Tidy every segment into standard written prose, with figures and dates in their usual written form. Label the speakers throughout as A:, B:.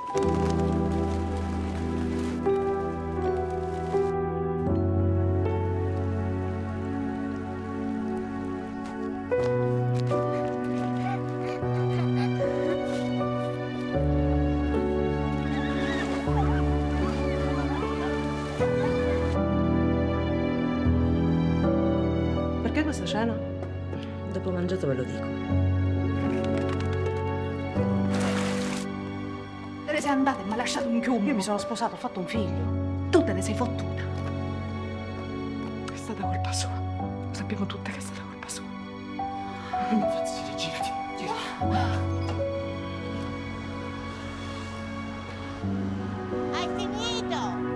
A: Perché questa cena? Dopo mangiato ve lo dico.
B: Te ne sei andata e mi ha lasciato un chiumo.
A: Io mi sono sposato, ho fatto un figlio.
B: Tu te ne sei fottuta. È stata colpa sua. Lo sappiamo tutte che è stata colpa sua.
C: Non mi fai zitto, girati, girati.
D: Hai finito!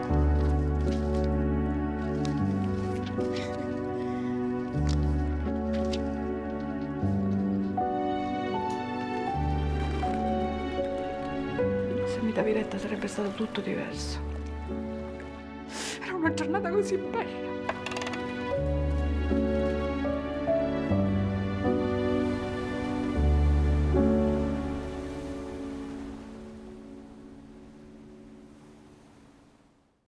B: Se mi davi retta sarebbe stato tutto diverso. Era una giornata così bella.